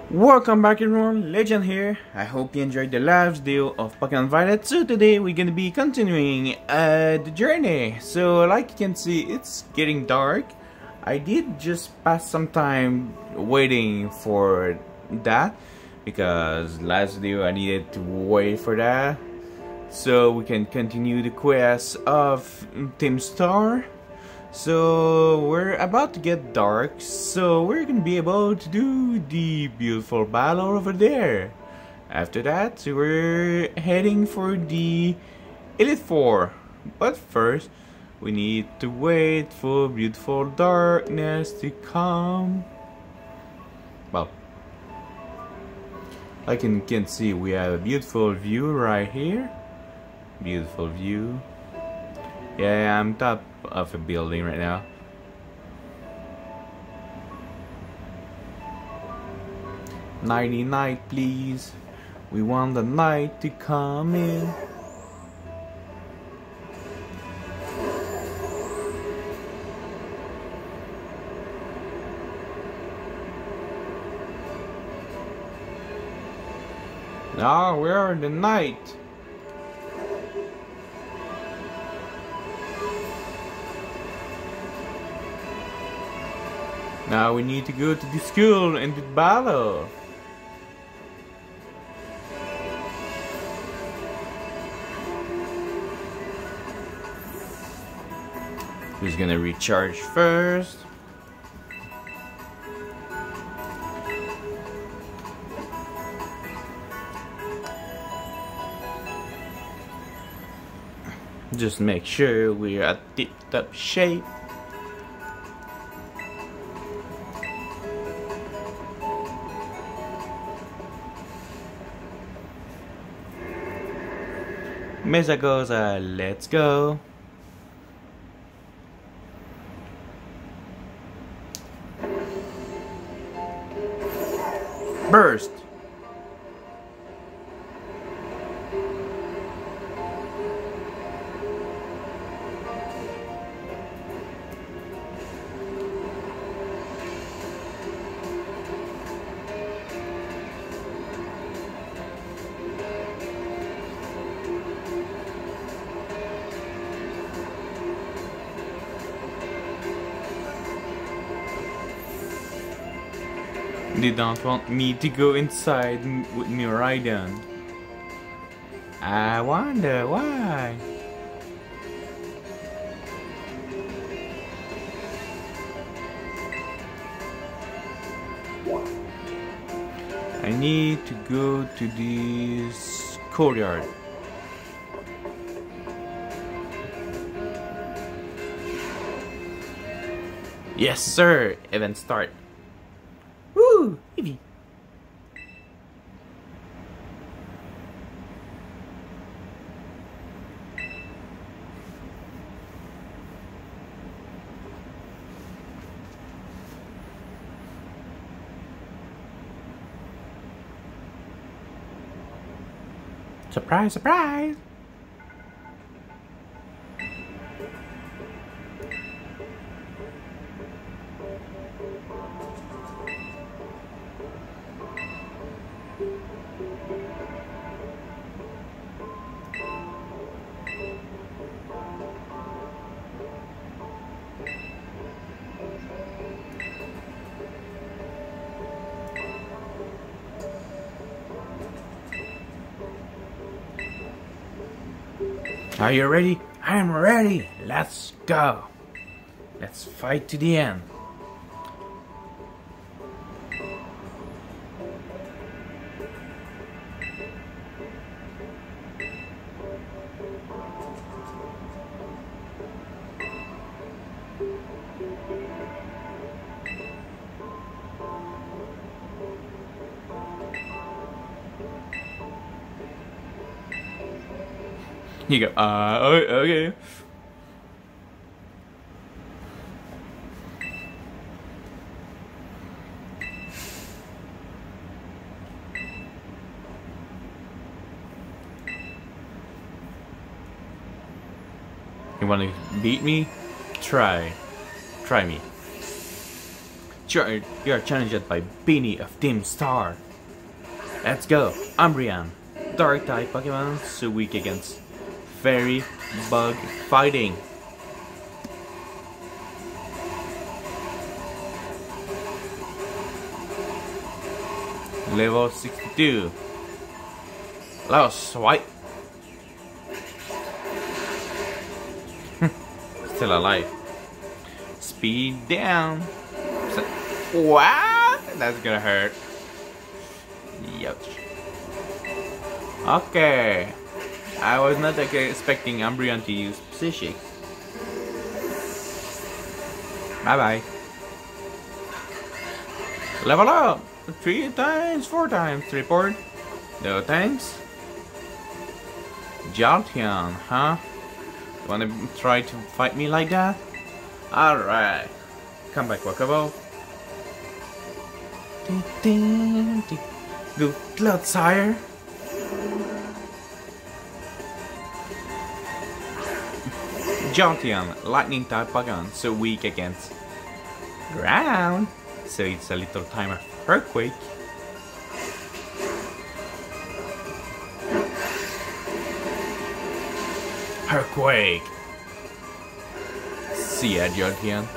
Welcome back everyone, Legend here. I hope you enjoyed the last video of Pokemon Violet. So today we're gonna be continuing the journey. So like you can see, it's getting dark. I did just pass some time waiting for that because last video I needed to wait for that so we can continue the quest of Team Star. So we're about to get dark, so we're gonna be able to do the beautiful battle over there. After that, we're heading for the Elite Four. But first, we need to wait for beautiful darkness to come. Well, like you can see, we have a beautiful view right here. Beautiful view. Yeah, I'm top of a building right now. Nighty night, please. We want the night to come in. Now we're in the night. Now we need to go to the school and the battle. Who's gonna recharge first? Just make sure we're at tip-top shape. Mesagoza, let's go. Burst. They don't want me to go inside with Miraidon. I wonder why. I need to go to this courtyard. Yes, sir. Event start. Woo! Eevee. Surprise, surprise! Are you ready? I am ready. Let's go. Let's fight to the end. You go, okay. You wanna beat me? Try me. You are challenged by Beanie of Team Star. Let's go, Umbreon. Dark type Pokemon, so weak against Fairy Bug fighting. Level 62. Hello, Swipe. Still alive. Speed down. What? That's gonna hurt. Ouch. Okay. I was not expecting Umbreon to use Psychic. Bye bye. Level up! 3 times, 4 times, report. No thanks. Jolteon, huh? You wanna try to fight me like that? Alright. Come back, Wakabo. Good luck, sire. Jolteon, lightning type Pokemon, so weak against ground. So it's a little timer earthquake. Earthquake. See ya, Jolteon.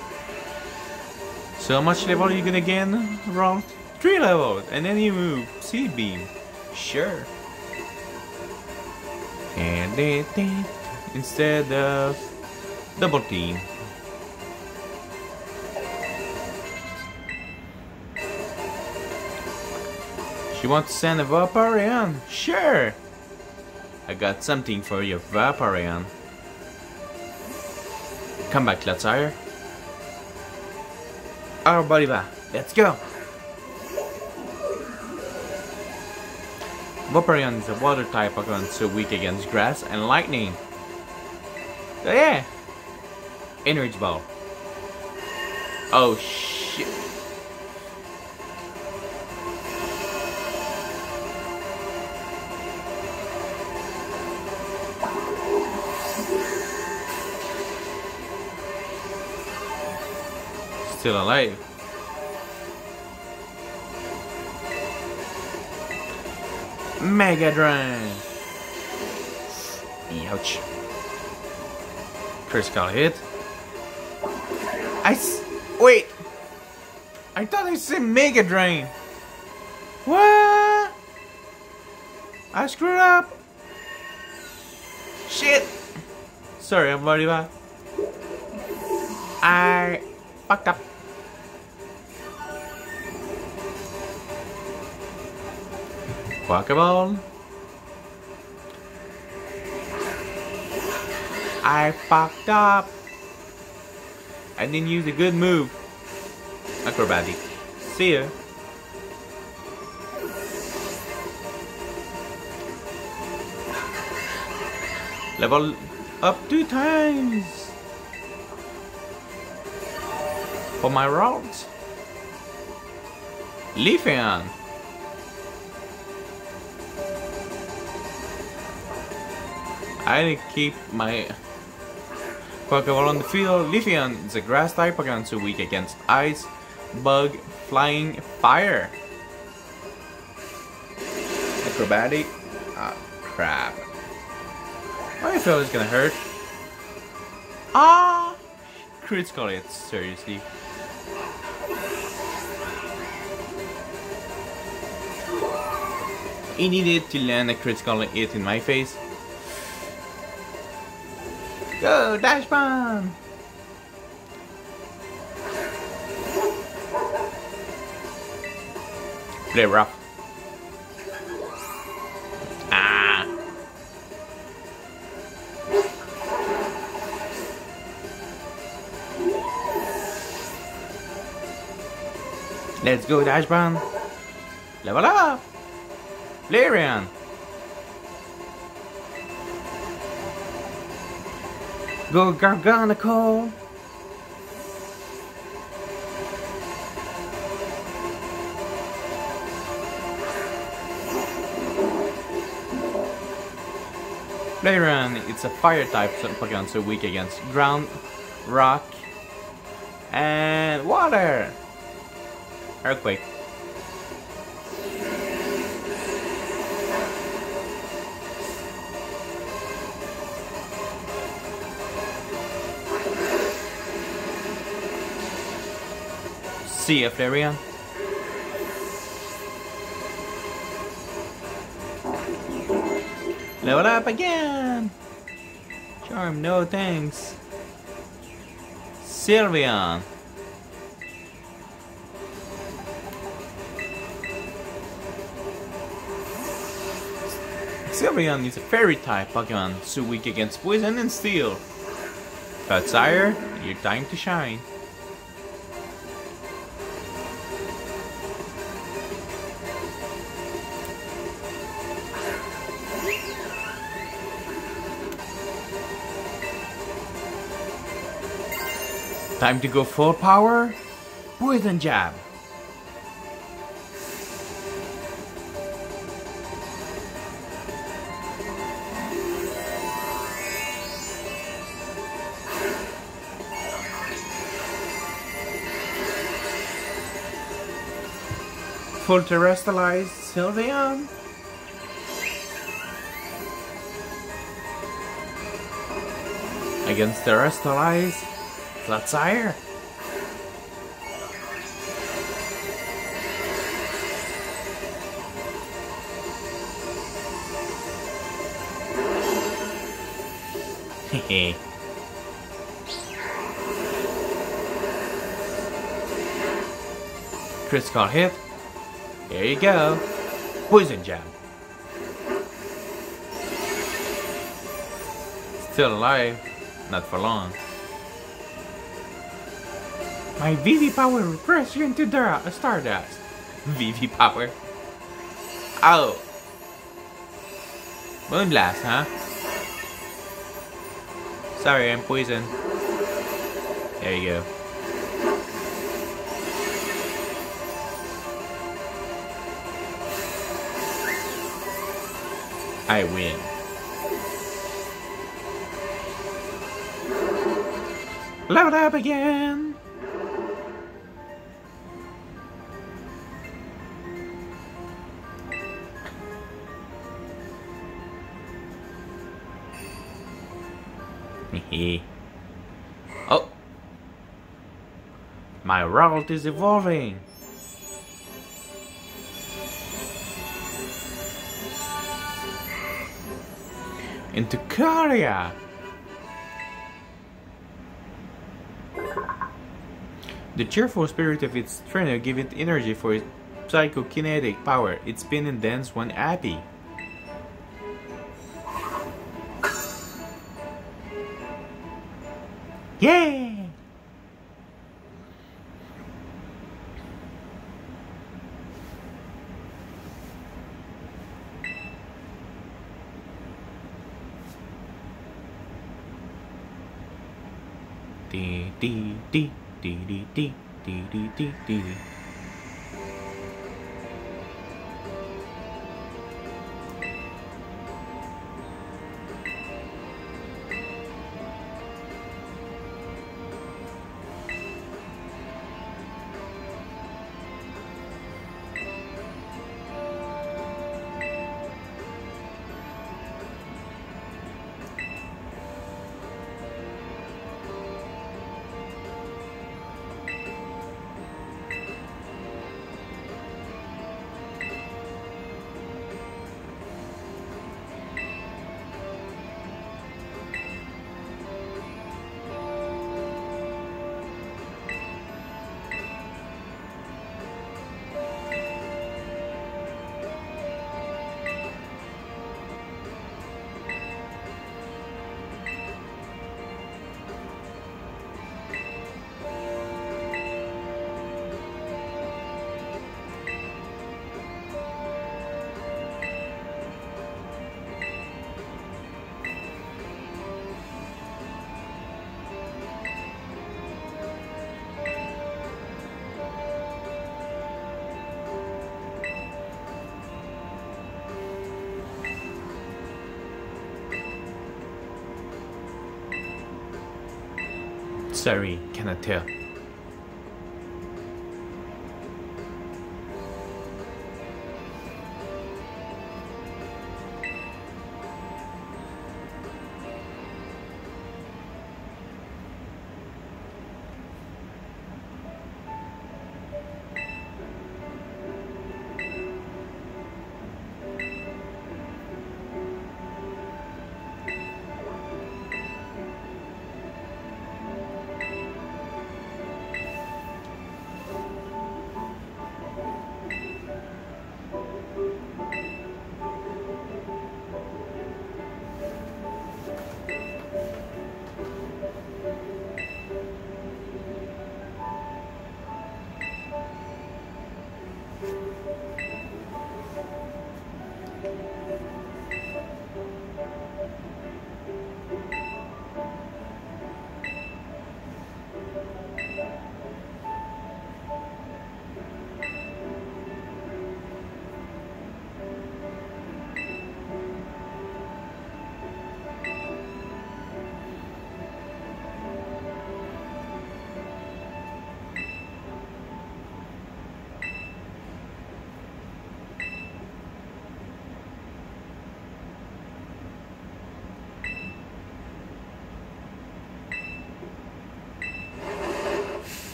So how much level are you gonna gain, Roll? 3 levels, and then you move Seed Beam. Sure. And then instead of Double Team. You want to send a Vaporeon? Sure! I got something for you, Vaporeon. Come back, Clodsire. Arboliva, let's go! Vaporeon is a water type Pokemon, so weak against grass and lightning. So yeah! Energy Ball. Oh shit! Still alive. Mega Drain. Ouch. Critical hit. Wait. I thought I said Mega Drain. What? I screwed up. Shit. Sorry, everybody. I fucked up. Pokeball. I fucked up. I didn't use a good move. Acrobatic. See ya. Level up 2 times. For my routes. Leafeon. I keep my Pokeball on the field. Leafeon is a grass type Pokemon, so weak against ice, bug, flying, fire. Acrobatic. Ah, crap. I feel it's gonna hurt. Ah! Critical hit, seriously. He needed to land a critical hit in my face. Go, Dash Bomb! Play rough. Ah! Let's go, Dash Bomb! Level up! Flareon! Go Garganical! Flareon, it's a fire type Pokemon, so weak against ground, rock, and water. Earthquake. See ya, Flareon. Level up again! Charm, no thanks. Sylveon. Sylveon is a fairy type Pokemon, so weak against poison and steel. But sire, your time to shine. Time to go full power. Poison jab. Full terrestrialized Sylveon. Against terrestrialized Flatsire. Hehe. Critical hit. There you go. Poison jab. Still alive. Not for long. My VV power will press you into Stardust. VV power. Oh. Moonblast, huh? Sorry, I'm poisoned. There you go. I win. Level up again! Oh! My route is evolving! Into Korea! The cheerful spirit of its trainer gives it energy for its psychokinetic power. It spins and dances when happy. Yay! Dee dee dee dee dee dee dee dee dee dee. Sorry, cannot tell.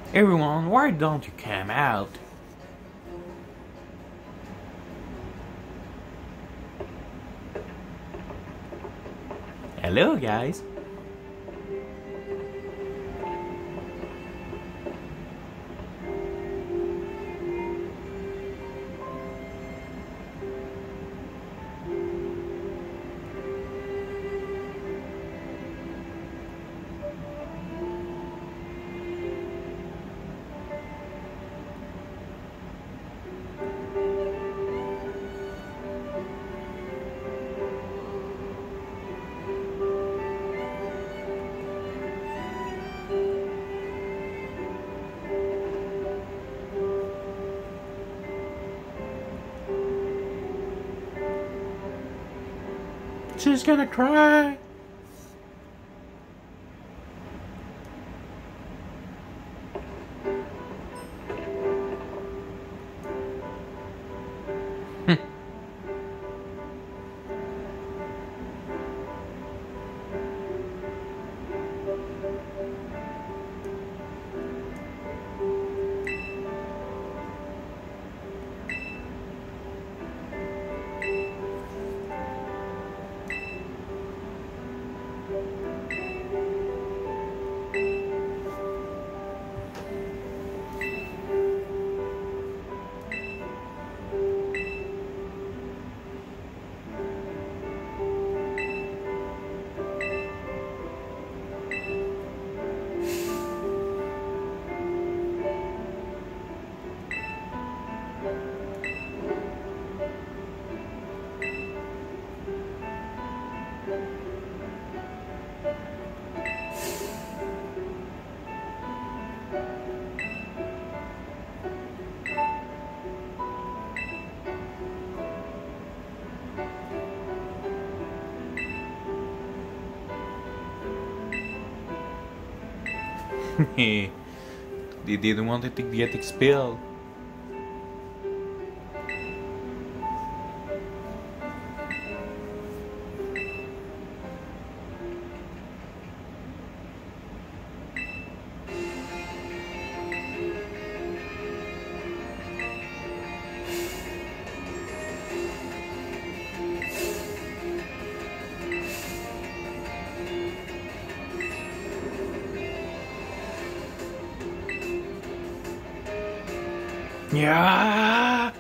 Everyone, why don't you come out? Hello, guys. She's gonna cry. They didn't want it to get expelled. Yeah.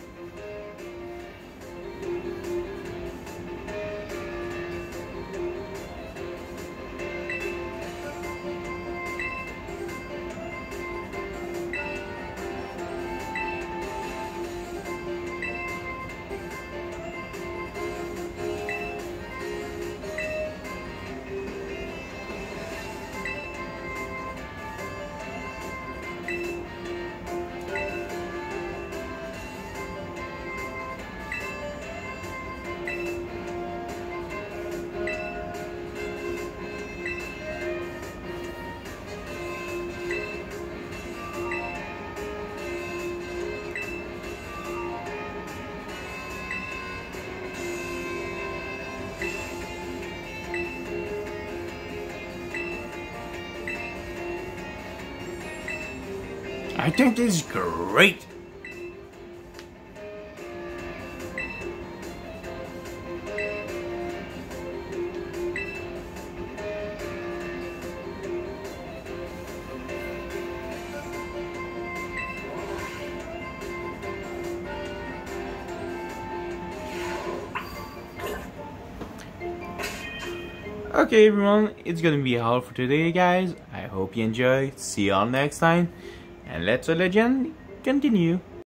I think this is great. Okay everyone, it's gonna be all for today guys. I hope you enjoy. See you all next time. And let the legend continue.